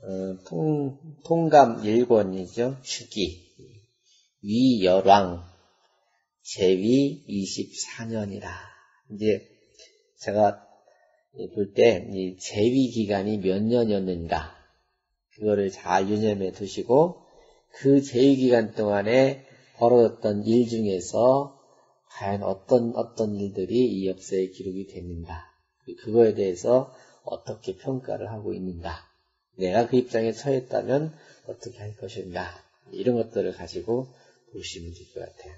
통감 1권이죠. 주기. 위열왕, 제위 24년이라. 이제 제가 볼 때 이 제위 기간이 몇 년이었는가, 그거를 잘 유념해 두시고, 그 제위 기간 동안에 벌어졌던 일 중에서 과연 어떤 일들이 이 역사에 기록이 됐는가, 그거에 대해서 어떻게 평가를 하고 있는가, 내가 그 입장에 처했다면 어떻게 할 것인가, 이런 것들을 가지고 보시면 될 것 같아요.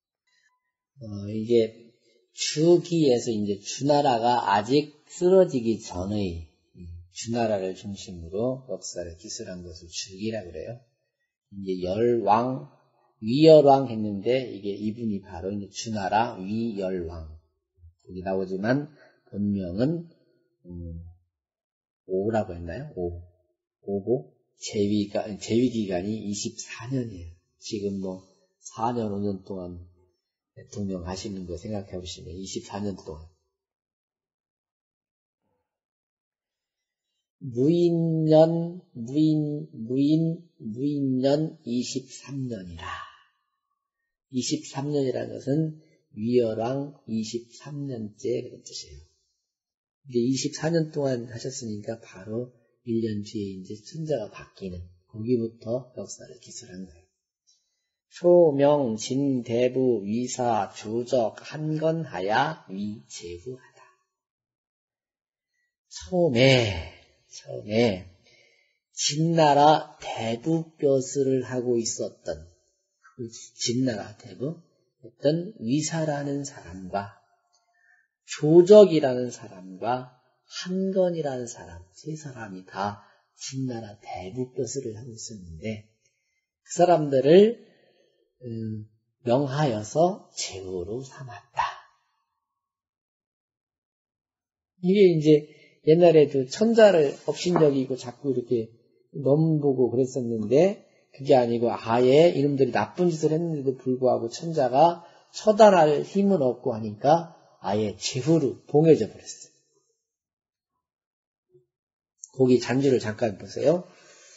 이게 주기에서 이제 주나라가 아직 쓰러지기 전의 주나라를 중심으로 역사를 기술한 것을 주기라고 그래요. 이제 열왕, 위열왕 했는데, 이게 이분이 바로 이제 주나라 위열왕. 거기 나오지만 본명은 오라고 했나요? 오고 제위 기간이 24년이에요. 지금 뭐 4년 5년 동안 대통령 하시는 거 생각해 보시면 24년 동안. 무인년 23년이라. 23년이라는 것은 위열왕 23년째 그런 뜻이에요. 이제 24년 동안 하셨으니까 바로 1년 뒤에 이제 천자가 바뀌는, 거기부터 역사를 기술한 거예요. 초명, 진, 대부, 위사, 주적, 한건하야, 위제후하다. 처음에 진나라 대부벼슬을 하고 있었던 그 진나라 대부 어떤 위사라는 사람과 조적이라는 사람과 한건이라는 사람, 세 사람이 다 진나라 대부벼슬을 하고 있었는데, 그 사람들을 명하여서 제후로 삼았다. 이게 이제 옛날에도 천자를 업신여기고 자꾸 이렇게 넘보고 그랬었는데, 그게 아니고 아예 이놈들이 나쁜 짓을 했는데도 불구하고 천자가 처단할 힘은 없고 하니까 아예 제후로 봉해져 버렸어요. 거기 잔주를 잠깐 보세요.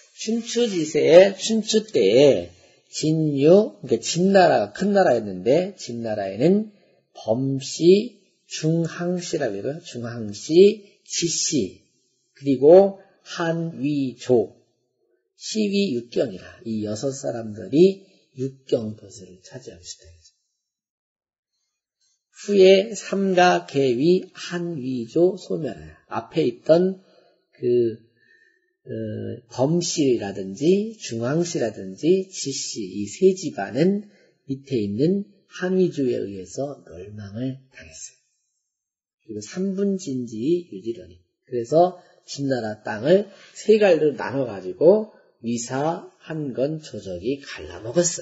춘추 때에 진유, 그러니까 진나라가 큰 나라였는데, 진나라에는 범씨, 중항씨라고 해요. 중항씨, 지씨, 그리고 한위조, 시위 육경이라, 이 6사람들이 육경벼슬을 차지하고 있다. 후에 삼가 계위 한위조 소멸하여, 앞에 있던 범씨라든지 중항씨라든지 지씨, 이 세 집안은 밑에 있는 한위조에 의해서 멸망을 당했어요. 그리고 3분진지 유지련이. 그래서 진나라 땅을 세 갈로 나눠가지고 위사, 한건, 조적이 갈라먹었어요.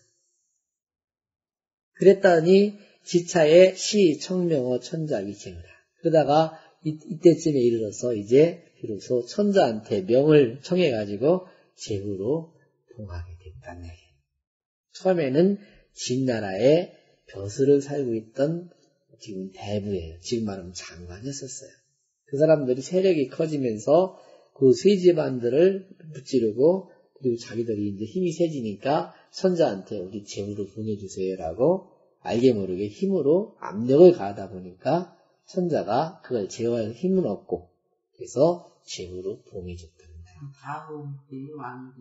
그랬더니 지차에 시, 청명어, 천자, 위제후라. 그러다가 이때쯤에 이르러서 이제 비로소 천자한테 명을 청해가지고 제후로 봉하게 됐다는 얘기예요. 처음에는 진나라에 벼슬을 살고 있던 지금 대부예요. 지금 말하면 장관이었었어요. 그 사람들이 세력이 커지면서 그 세 집안들을 무찌르고, 그리고 자기들이 이제 힘이 세지니까 천자한테 우리 제후로 보내주세요라고 알게 모르게 힘으로 압력을 가하다 보니까 천자가 그걸 제어할 힘은 없고, 그래서 제후로 봉해줬다는 거예요. 다음 왕이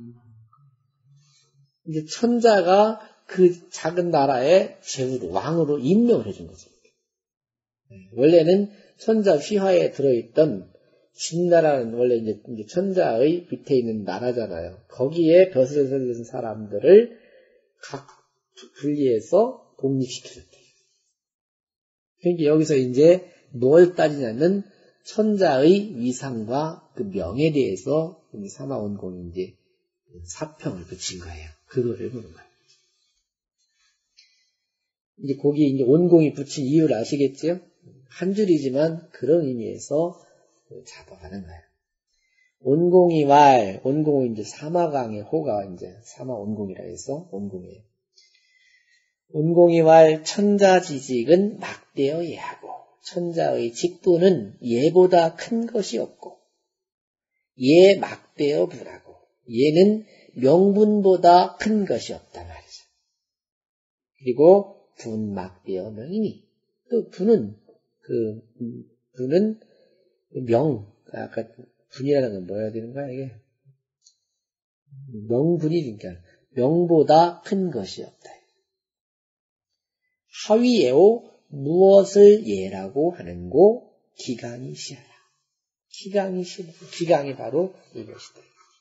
이제 천자가 그 작은 나라에 제후로, 왕으로 임명을 해준 거죠. 원래는 천자 휘하에 들어있던 진나라는 원래 이제 천자의 밑에 있는 나라잖아요. 거기에 벼슬을 살던 사람들을 각 분리해서 독립시켜줬대요. 그러니까 여기서 이제 뭘 따지냐면 천자의 위상과 그 명에 대해서 사마원공이 이제 사평을 붙인 거예요. 그거를 보는 거예요. 이제 거기 이제 온공이 붙인 이유를 아시겠죠? 한 줄이지만 그런 의미에서 잡아가는 거예요. 온공이 온공은 이제 사마강의 호가 이제 사마온공이라 해서 온공이에요. 온공이 천자지직은 막대어 예하고, 천자의 직분은 예보다 큰 것이 없고, 예 막대어 부라고. 예는 명분보다 큰 것이 없다 말이죠. 그리고 분 막대어 명이니. 또 분은 아까 분이라는 건 뭐야 되는 거야 이게? 명분이니까 명보다 큰 것이 없다. 하위예오 무엇을 예라고 하는고 기강이 시하라. 기강이 바로 이것이다.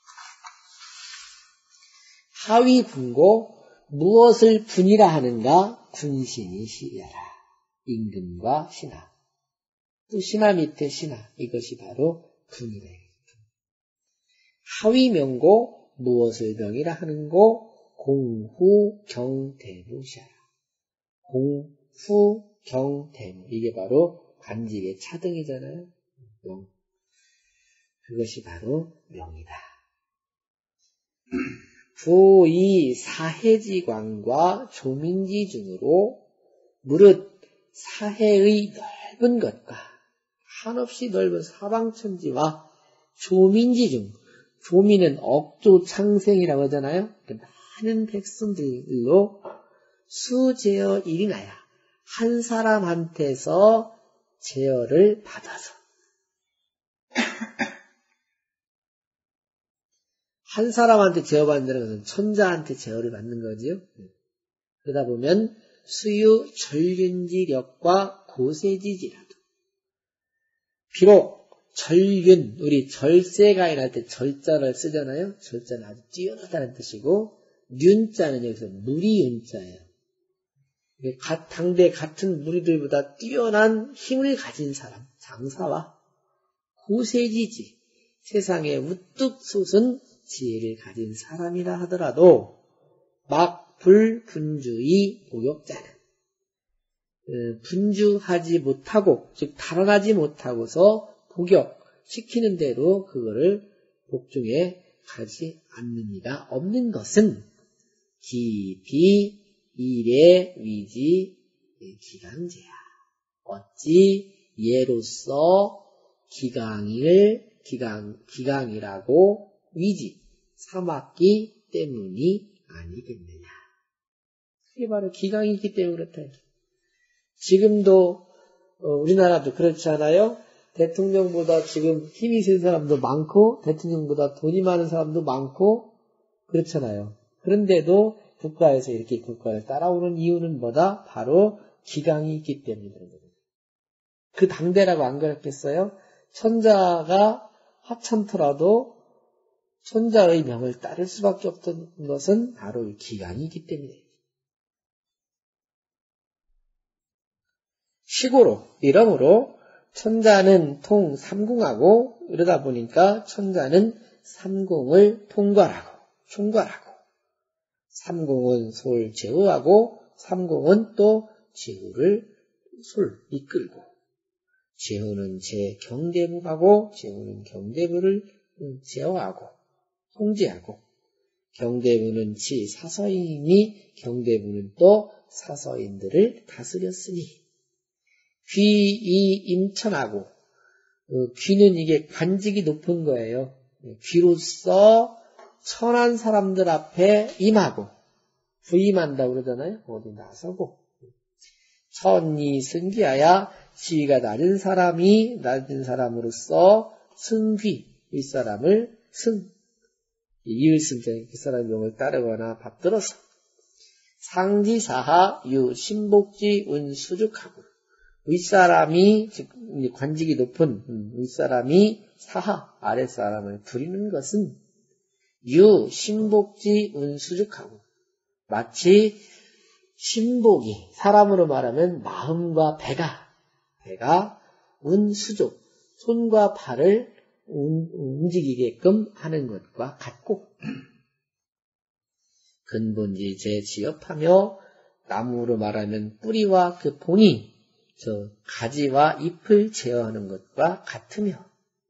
하위 분고 무엇을 분이라 하는가 군신이 시하라. 임금과 신하. 또 신하 밑에 신하. 이것이 바로 분이다. 하위 명고 무엇을 명이라 하는고 공후 경대무 시하라. 공후 경대무. 이게 바로 관직의 차등이잖아요. 명. 그것이 바로 명이다. 부이 사해지광과 조민지 중으로 무릇 사해의 넓은 것과 한없이 넓은 사방천지와 조민지 중, 조민은 억조 창생이라고 하잖아요. 많은 백성들로 수제어 일인하여 한 사람한테서 제어를 받아서 한 사람한테 제어받는 것은 천자한테 제어를 받는 거지요. 그러다 보면 수유 절균지력과 고세지지라도 비록 절균, 우리 절세가 일어날 때 절자를 쓰잖아요. 절자는 아주 뛰어나다는 뜻이고 윤자는 여기서 무리윤자예요. 당대 같은 무리들보다 뛰어난 힘을 가진 사람, 장사와 고세지지, 세상에 우뚝 솟은 지혜를 가진 사람이라 하더라도 막 불분주의 복역자는 분주하지 못하고 즉 달아나지 못하고서 복역시키는 대로 그거를 복중에 가지 않느니가 없는 것은 깊이 일의 위지 기강제야. 어찌 예로서 기강이라고 위지 삼았기 때문이 아니겠느냐. 그게 바로 기강이기 때문에 그렇다. 지금도 우리나라도 그렇지 않아요? 대통령보다 지금 힘이 센 사람도 많고 대통령보다 돈이 많은 사람도 많고 그렇잖아요. 그런데도 국가에서 이렇게 국가를 따라오는 이유는 뭐다? 바로 기강이 있기 때문에 그런 거예요. 그 당대라고 안 그랬겠어요? 천자가 하찮더라도 천자의 명을 따를 수밖에 없던 것은 바로 이 기강이 있기 때문에. 시고로 이러므로 천자는 통 삼궁하고 이러다 보니까 천자는 삼궁을 총괄하고 삼궁은 솔 제후하고 삼궁은 또 제후를 솔 이끌고 제후는 제 경대부하고 제후는 경대부를 제어하고 통제하고 경대부는 지 사서인이니 경대부는 또 사서인들을 다스렸으니 귀이 임천하고 귀는 이게 관직이 높은 거예요. 귀로서 천한 사람들 앞에 임하고 부임한다고 그러잖아요. 어디 나서고 천이 승기하야 지위가 낮은 사람으로서 승귀 윗사람을 이을승자 윗사람의 명을 따르거나 받들어서 상지사하 유 신복지 운수죽하고 윗사람이 즉 관직이 높은 윗사람이 사하 아랫사람을 부리는 것은 유 신복지 운수죽하고 마치 신복이 사람으로 말하면 마음과 배가 운수죽 손과 발을 움직이게끔 하는 것과 같고 근본지 재지업하며 나무로 말하면 뿌리와 그 본이 저 가지와 잎을 제어하는 것과 같으며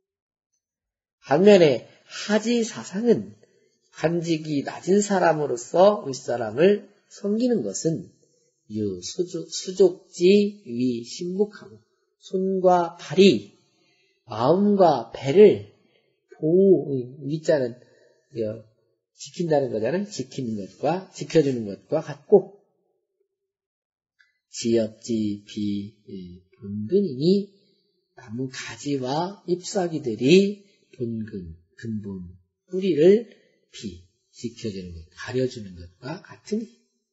반면에 하지사상은 관직이 낮은 사람으로서 윗사람을 섬기는 것은 수족지 위 신복하고 손과 발이 마음과 배를 위자는 지킨다는 거잖아요. 지키는 것과 지켜주는 것과 같고 지엽지 비 본근이니 나무 가지와 잎사귀들이 본근, 근본, 뿌리를 지켜주는 것, 가려주는 것과 같으니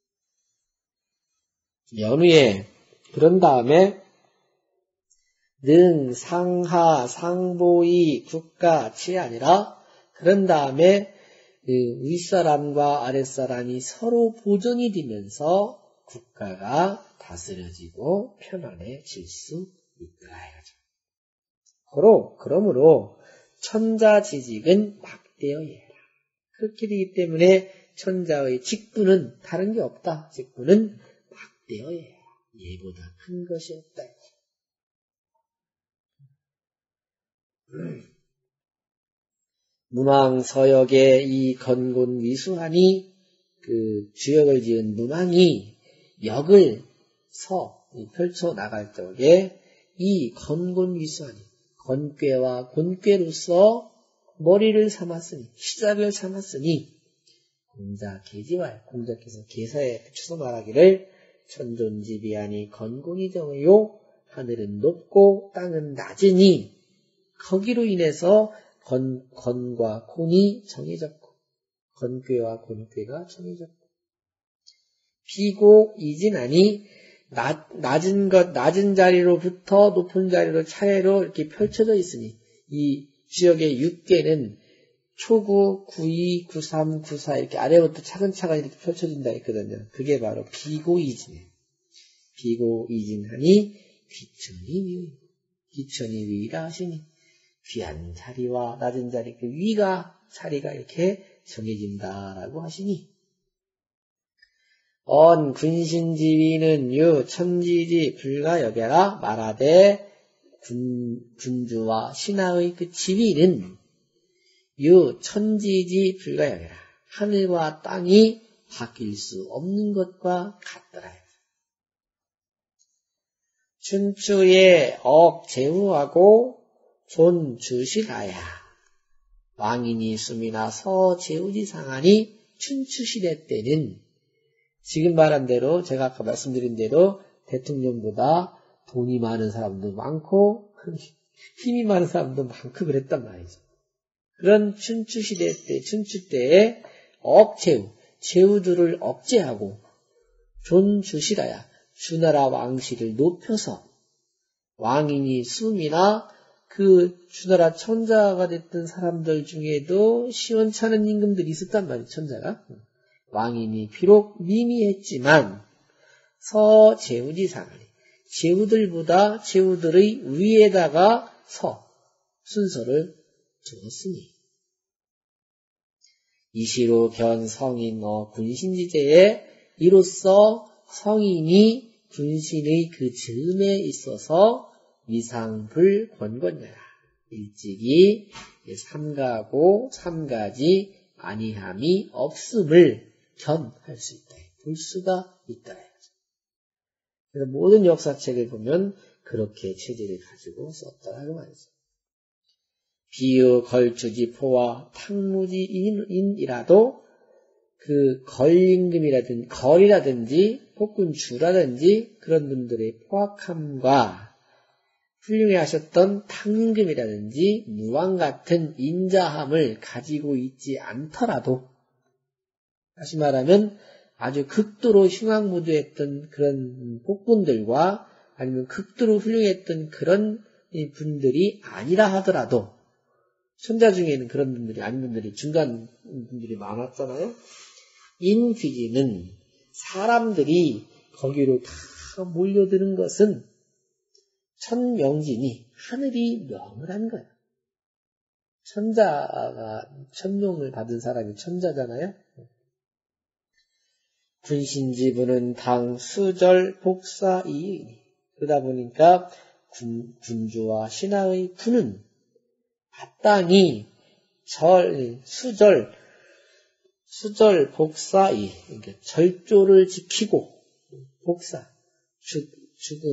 연후에 그런 다음에 능, 상하, 상보이, 국가, 치 아니라 그런 다음에 윗사람과 아랫사람이 서로 보존이 되면서 국가가 다스려지고 편안해질 수 있더라 이거죠. 그러므로 천자지직은 막대어예라. 그렇게 되기 때문에 천자의 직분은 다른 게 없다. 직분은 막대어예라. 얘보다 큰 것이 없다. 문왕서역의 이 건곤 위수하니 그 주역을 지은 문왕이 역을 펼쳐 나갈 적에 이 건곤 위수하니 건꾀와 곤꾀로서 머리를 삼았으니 시작을 삼았으니 공자 계지왈 공자께서 계사에 붙여서 말하기를 천존지비하니 건곤이 정해요 하늘은 높고 땅은 낮으니 거기로 인해서 건과 곤이 정해졌고 건꾀와 곤꾀가 정해졌고 비고 이진하니 낮은 자리로부터 높은 자리로 차례로 이렇게 펼쳐져 있으니 이 지역의 6개는 초구, 9이, 93, 94 이렇게 아래부터 차근차근 이렇게 펼쳐진다 했거든요. 그게 바로 비고이진이에요. 비고이진하니 귀천이 위라 하시니 귀한 자리와 낮은 자리 그 위가 자리가 이렇게 정해진다라고 하시니 군신지위는 천지지 불가여겨라 말하되 군주와 신하의 그 지위는 천지지 불가여겨라 하늘과 땅이 바뀔 수 없는 것과 같더라. 춘추의 제후하고 존주시라야 왕인이 숨이나 서제후지상하니 춘추시대 때는 지금 말한 대로 제가 아까 말씀드린 대로 대통령보다 돈이 많은 사람도 많고 힘이 많은 사람도 많고 그랬단 말이죠. 그런 춘추시대 때 춘추 때에 제후들을 억제하고 존주시라야 주나라 왕실을 높여서 왕인이 숨이나 그 주나라 천자가 됐던 사람들 중에도 시원찮은 임금들이 있었단 말이에요. 천자가. 왕인이 비록 미미했지만 서제후지상하니 제후들보다 제후들의 위에다가 순서를 적었으니 이시로 견 성인 군신지제에 이로써 성인이 군신의 그 즈음에 있어서 위상불 권권녀라 일찍이 삼가고 삼가지 아니함이 없음을 견할 수 있다. 볼 수가 있다. 그래서 모든 역사책을 보면 그렇게 체제를 가지고 썼다고 말이죠. 비유 걸주지포와 탕무지인이라도 그 걸이라든지 폭군주라든지 그런 분들의 포악함과 훌륭히 하셨던 탕임금이라든지 무왕 같은 인자함을 가지고 있지 않더라도 다시 말하면 아주 극도로 흉악무도했던 그런 폭군들과 아니면 극도로 훌륭했던 그런 분들이 아니라 하더라도 천자 중에는 그런 분들이 아닌 분들이 중간 분들이 많았잖아요. 인귀지는 사람들이 거기로 다 몰려드는 것은 천명진이 하늘이 명을 한 거야. 천자가 천명을 받은 사람이 천자잖아요. 군신지부는 당 수절 복사이이니 그러다 보니까 군주와 신하의 부는 마땅히 수절 복사이 그러니까 절조를 지키고 복사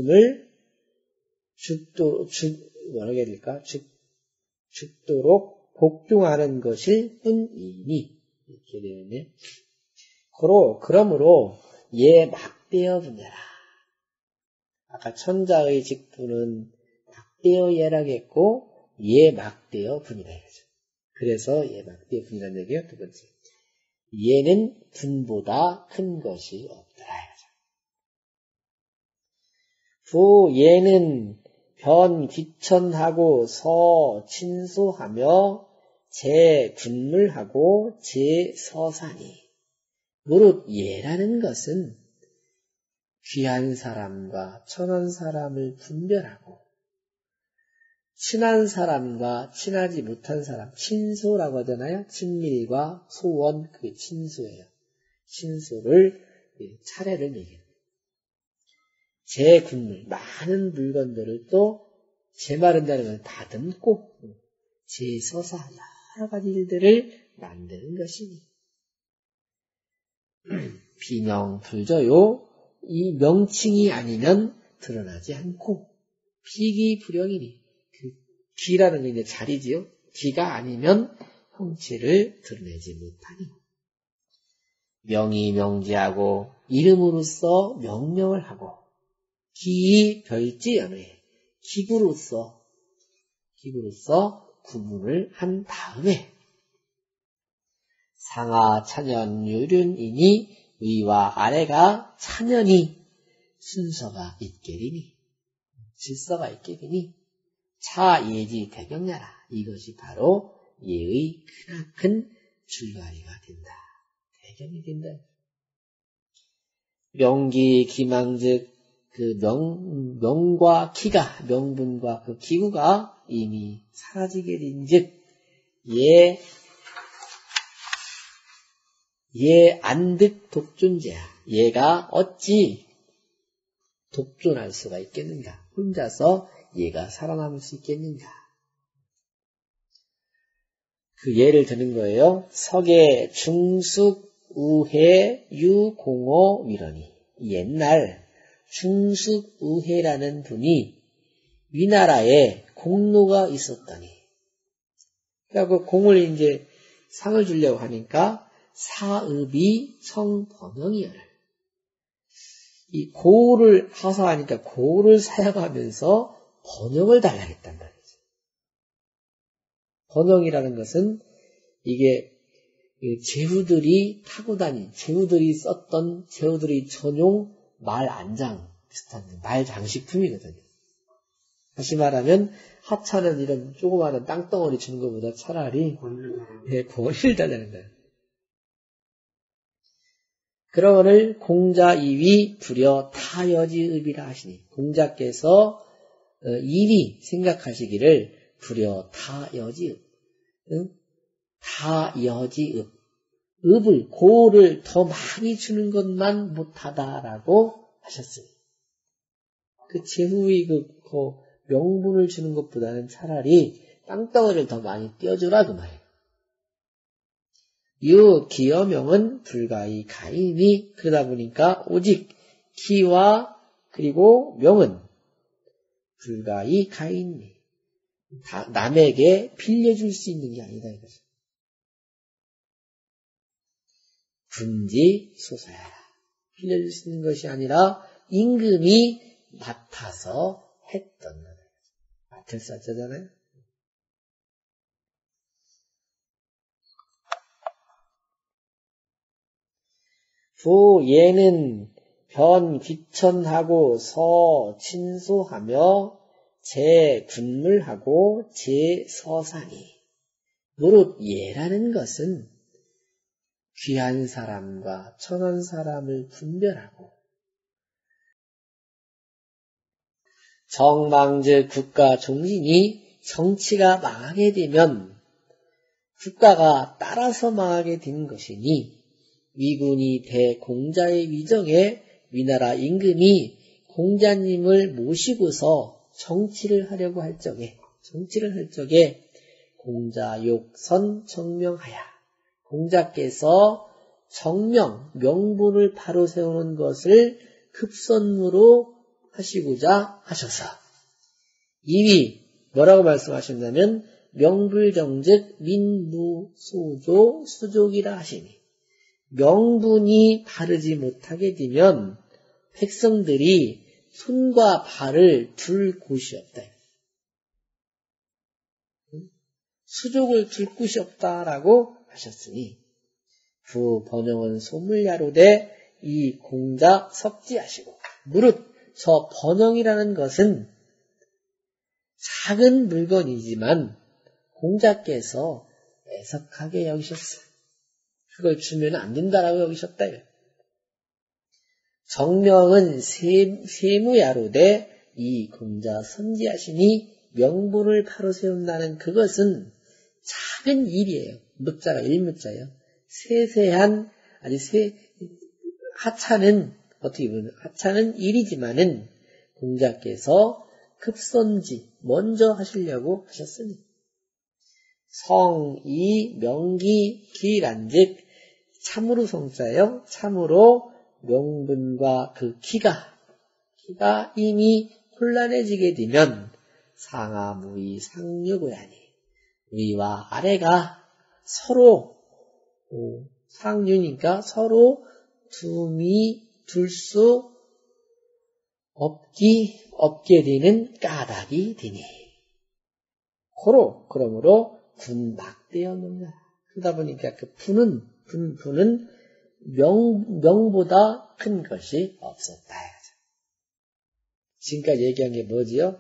죽도록 복종하는 것일 뿐이니 이렇게 되었네. 그러므로 예 막대어 분야라. 아까 천자의 직분은 막대어 예라겠고 예 막대어 분이라 이거죠. 그래서 예 막대어 분이라는 얘기가 두 번째. 예는 분보다 큰 것이 없더라 이거죠. 부 예는 변 귀천하고 서 친소하며 제 군물하고 제 서사니. 무릇 예라는 것은 귀한 사람과 천한 사람을 분별하고 친한 사람과 친하지 못한 사람, 친소라고 하잖아요. 친밀과 소원, 그게 친소예요. 친소를 차례를 매깁니다. 제 군물, 많은 물건들을 또 재마른다는 건 다듬고 재서사 여러 가지 일들을 만드는 것이니 비명 불저요. 이 명칭이 아니면 드러나지 않고 비기 불영이니 그 기라는 게 이제 자리지요. 기가 아니면 형체를 드러내지 못하니 명이 명지하고 이름으로써 명명을 하고 기이 별지 연회 기구로서 구분을 한 다음에 상하 찬연 유륜이니 위와 아래가 찬연이 순서가 있게리니 질서가 있게리니 차예지 대경야라. 이것이 바로 예의 크나큰 줄거리가 된다. 대경이 된다. 명기 기망즉 그 명과 기가 명분과 그 기구가 이미 사라지게 된즉 예 안득 독존자야. 얘가 어찌 독존할 수가 있겠는가? 혼자서 얘가 살아남을 수 있겠는가? 그 예를 드는 거예요. 석의 중숙 우해 유공호 위러니. 옛날 중숙 우해라는 분이 위나라에 공로가 있었더니 그래갖고 공을 이제 상을 주려고 하니까 사읍이 성번영이여를 이 고를 하사하니까 고를 사용하면서 번영을 달라했단 말이죠. 번영이라는 것은 이게 제후들이 타고 다닌 제후들이 썼던 제후들이 전용 말 안장 비슷한 말 장식품이거든요. 다시 말하면 하찮은 이런 조그마한 땅덩어리 주는 것보다 차라리 공을 달라는 거예요. 그러거늘 공자 이위 불여 타여지읍이라 하시니 공자께서 이위 생각하시기를 불여 타여지읍 타여지읍 읍을 고를 더 많이 주는 것만 못하다라고 하셨어요. 그 제후의 그 명분을 주는 것보다는 차라리 땅덩어리를 더 많이 띄워주라 그 말이에요. 유 기여명은 불가히 가이니 그러다 보니까 오직 기와 그리고 명은 불가히 가이니 남에게 빌려줄 수 있는 게 아니다 이거죠. 분지 소사야라. 빌려줄 수 있는 것이 아니라 임금이 맡아서 했던 거다. 맡을 사자잖아요. 부 예는 변 귀천하고 서 친소하며 제 군물하고 제 서사니 무릇 예라는 것은 귀한 사람과 천한 사람을 분별하고 정망즉 국가 종신이 정치가 망하게 되면 국가가 따라서 망하게 된 것이니 위군이 대공자의 위정에 위나라 임금이 공자님을 모시고서 정치를 하려고 할 적에 공자욕선 정명하야 공자께서 정명 명분을 바로 세우는 것을 급선무로 하시고자 하셔서 이위 뭐라고 말씀하셨냐면 명불정즉 민무소조 수족이라 하시니 명분이 바르지 못하게 되면 백성들이 손과 발을 둘 곳이 없다. 수족을 둘 곳이 없다라고 하셨으니 부 번영은 소물야로되 이 공자 석지하시고 무릇 저 번영이라는 것은 작은 물건이지만 공자께서 애석하게 여기셨어요. 그걸 주면 안 된다라고 여기셨다. 정명은 세무야로되 이 공자 선지하시니 명분을 바로 세운다는 그것은 작은 일이에요. 무자가 일무자예요. 세세한 하찮은 어떻게 보면 하찮은 일이지만은 공자께서 급선지 먼저 하시려고 하셨으니 성이 명기 기란즉 참으로 성자예요. 참으로 명분과 그 기가 이미 혼란해지게 되면 상하무의 상류고야니 위와 아래가 서로 상류니까 서로 둘 수 없게 되는 까닭이 되니 그러므로 분막되어 놓는다. 그러다 보니까 그 분은 명보다 큰 것이 없었다. 지금까지 얘기한 게 뭐지요?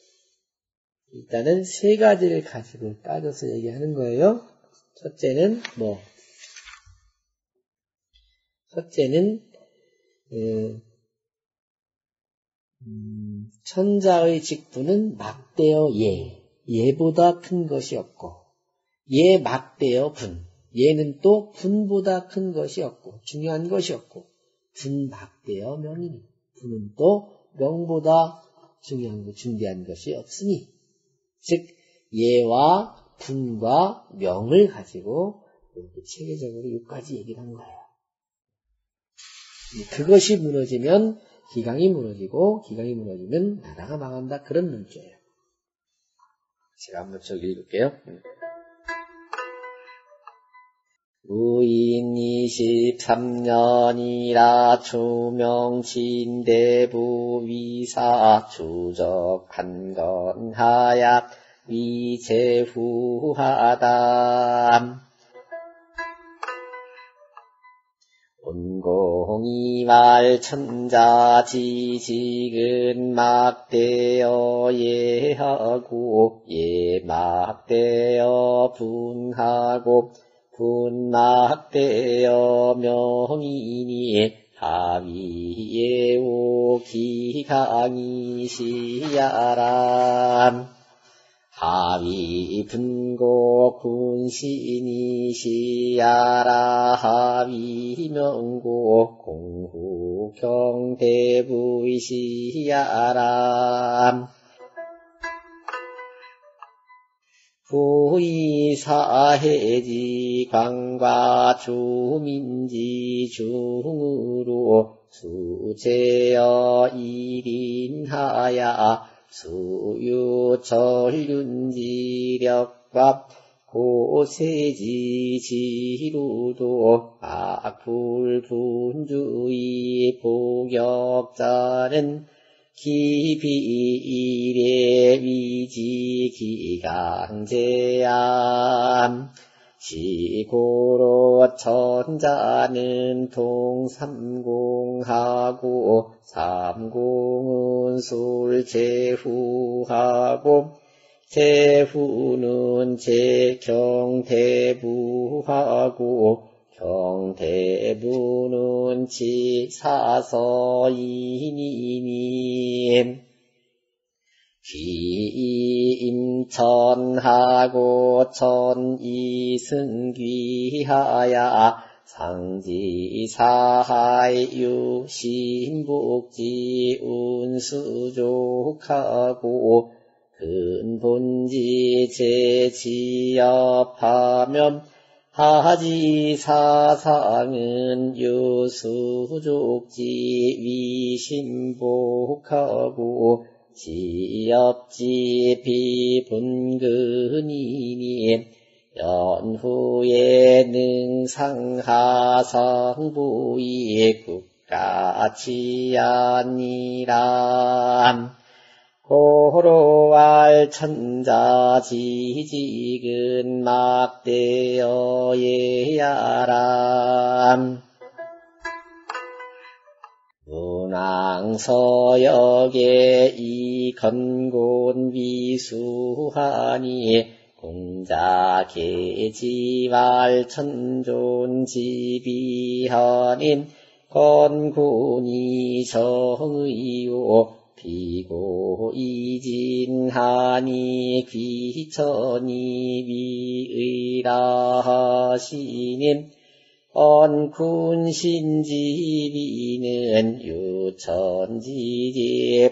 일단은 세 가지를 가지고 따져서 얘기하는 거예요. 첫째는 천자의 직분은 막대어 예보다 큰 것이 없고 예 막대어 분 예는 또 분보다 큰 것이 없고 중요한 것이 없고 분 막대어 명이니 분은 또 명보다 중대한 것이 없으니 즉 예와 분과 명을 가지고 이렇게 체계적으로 6가지 얘기를 한 거예요. 그것이 무너지면 기강이 무너지고 기강이 무너지면 나라가 망한다. 그런 문제예요. 제가 한번 저기 읽을게요. 우인 23년이라 주명신대부 위사 주적한 건 하야 위제후하다. 온공이말 천자지직은 막대어 예하고 예막대어 분하고 분막대어 명이니 하위예오 기강이시야람 하위 분고 군신이시야라 하위 명고 공후 경대부이시야람 부의사해지 광과 주민지 중으로 수제여 일인하야 수유전륜지력과 고세지지루도 악불분주의 복역자는 기비일의 위지기강제암 시고로 천자는 동삼공하고 삼공은 술제후하고 제후는 제경대부하고 경대부는 지사서인이니 귀임천하고 천이승귀하야 상지사하유 신복지 운수족하고 근본지 제지업하면 하지사상은 유수족지 위신복하고 지엽지 비분근이니 연후에 능상하성부이 국가치 아니라 고로할 천자지직은 막대어예야람 문왕서역에 이 건곤 비수하니 공자계지왈 천존지비현인 건군이 정의요 비고이진하니 귀천이 위의라 하시님 언군신지비는 유천지제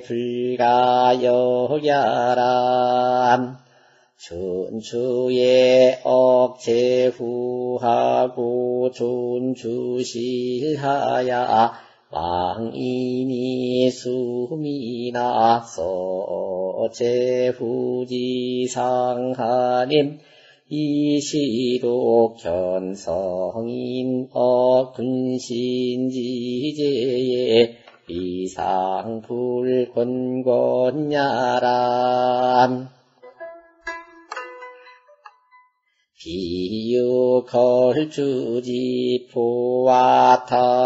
불가여야람 춘추에 억제후하고 존주실하야 왕인이 수미나 서제후지상하님 이시록 견성인 군신지제에 비상불권권야람 비유걸주지포와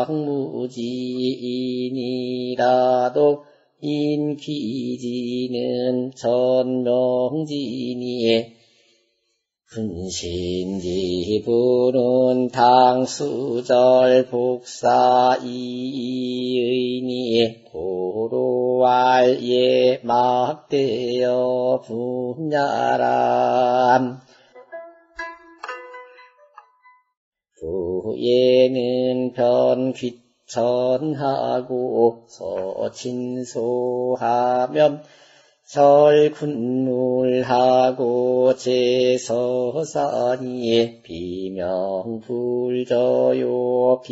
탕무지인이라도 인기지는 전명지니 분신지부는 당수절 복사이의니 고로할 예막대여 분야람 후에는 변귀천하고 서친소하면 설군물하고 제서산이 비명불저요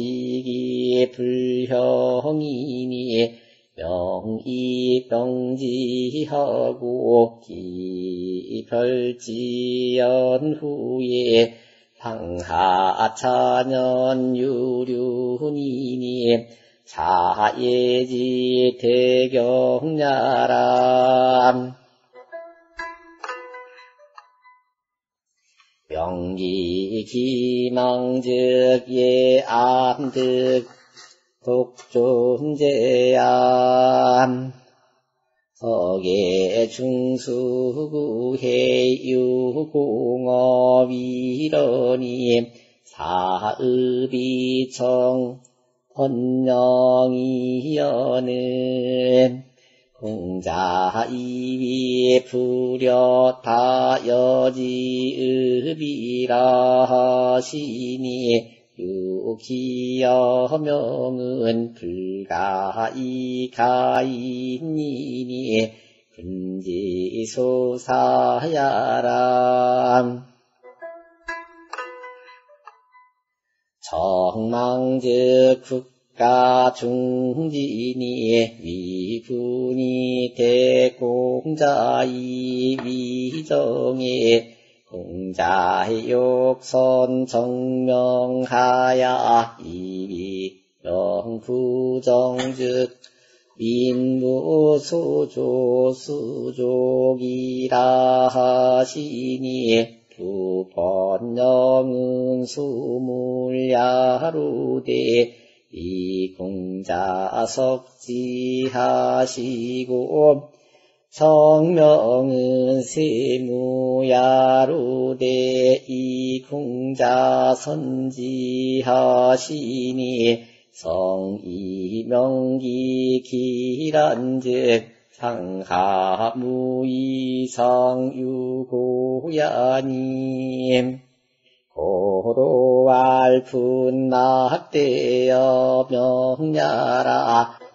비기불형이니 명이병지하고 기별지연후에 방하차년 유륜이니 자예지 대경야람 명기기망즉 예암득 독존제암 서계 중수구해 유공업이러니 사읍이청 헌령이여는 공자이위 불여타여지읍이라 하시니 유기여명은 불가이가이니니 분지소사야람 정망즉 국가중진이 위군이 대공자이 위정에 공자의 욕선 정명하야 이위명부정즉 민무소조 수족이라 하시니 두번영은 수물야루대 이공자석지하시고 성명은 세무야루대 이공자선지하시니 성이명기 기란즉 상하무이상유고야님 고로알 분낙대여 명야라